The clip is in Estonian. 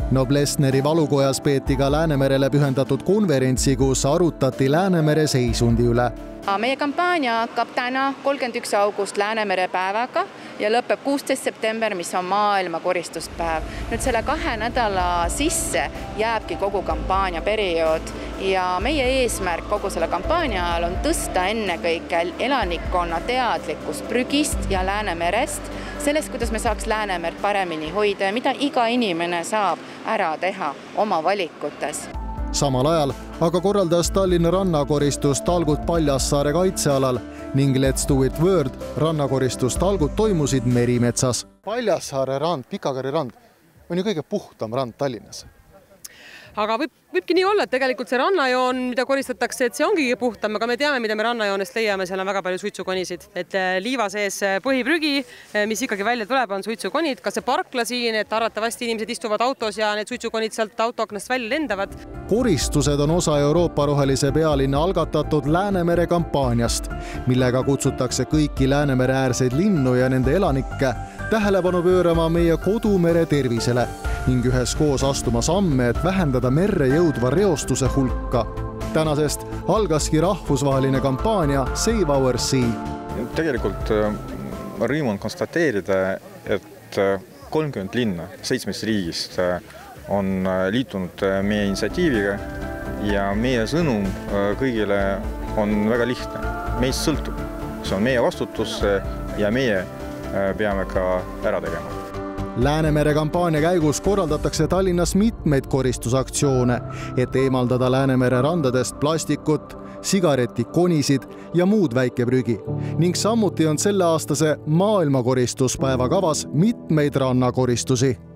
Noblessneri valukojas peeti ka Läänemerele pühendatud konverentsi, kus arutati Läänemere seisundi üle. Meie kampaania hakkab täna 31. august Läänemere päevaga ja lõpeb 16. september, mis on maailma koristuspäev. Nüüd selle 2 nädala sisse jääbki kogu kampaania periood ja meie eesmärk kogu selle kampaania ajal on tõsta ennekõike elanikkonna teadlikkust prügist ja Läänemerest, sellest, kuidas me saaks Läänemerd paremini hoida ja mida iga inimene saab ära teha oma valikutes. Samal ajal aga korraldas Tallinna rannakoristus talgud Paljassaare kaitsealal ning Let's Do It World rannakoristus talgud toimusid Merimetsas. Paljassaare rand, Pikakari rand on ju kõige puhtam rand Tallinnas. Aga võibki nii olla, et tegelikult see rannajoon, mida koristatakse, et see ongi puhtam, aga me teame, mida me rannajoonest leiame, seal on väga palju suitsukonisid. Et liiva sees põhiprügi, mis ikkagi välja tuleb, on suitsukonid. Ka see parkla siin, et arvatavasti inimesed istuvad autos ja need suitsukonid sealt autoaknast välja lendavad. Koristused on osa Euroopa rohelise pealinna algatatud Läänemere kampaaniast, millega kutsutakse kõiki Läänemere äärseid linnu ja nende elanikke tähelepanu pöörama meie kodumere tervisele ning üheskoos astuma samme, et vähendada merre jõudva reostuse hulka. Tänasest algaski rahvusvaheline kampaania Save Our Sea. Tegelikult rõõm on konstateerida, et 30 linna 7 riigist on liitunud meie initsiatiiviga ja meie sõnum kõigile on väga lihtne. Meist sõltub. See on meie vastutus ja meie peame ka ära tegema. Läänemere kampaania käigus korraldatakse Tallinnas mitmeid koristusaktsioone, et eemaldada Läänemere randadest plastikut, sigaretikonisid ja muud väikeprügi. Ning samuti on selle aastase maailmakoristuspäeva kavas mitmeid rannakoristusi.